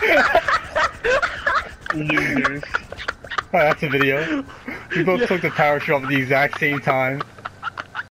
Losers. Oh, that's a video. We both took the power shove at the exact same time.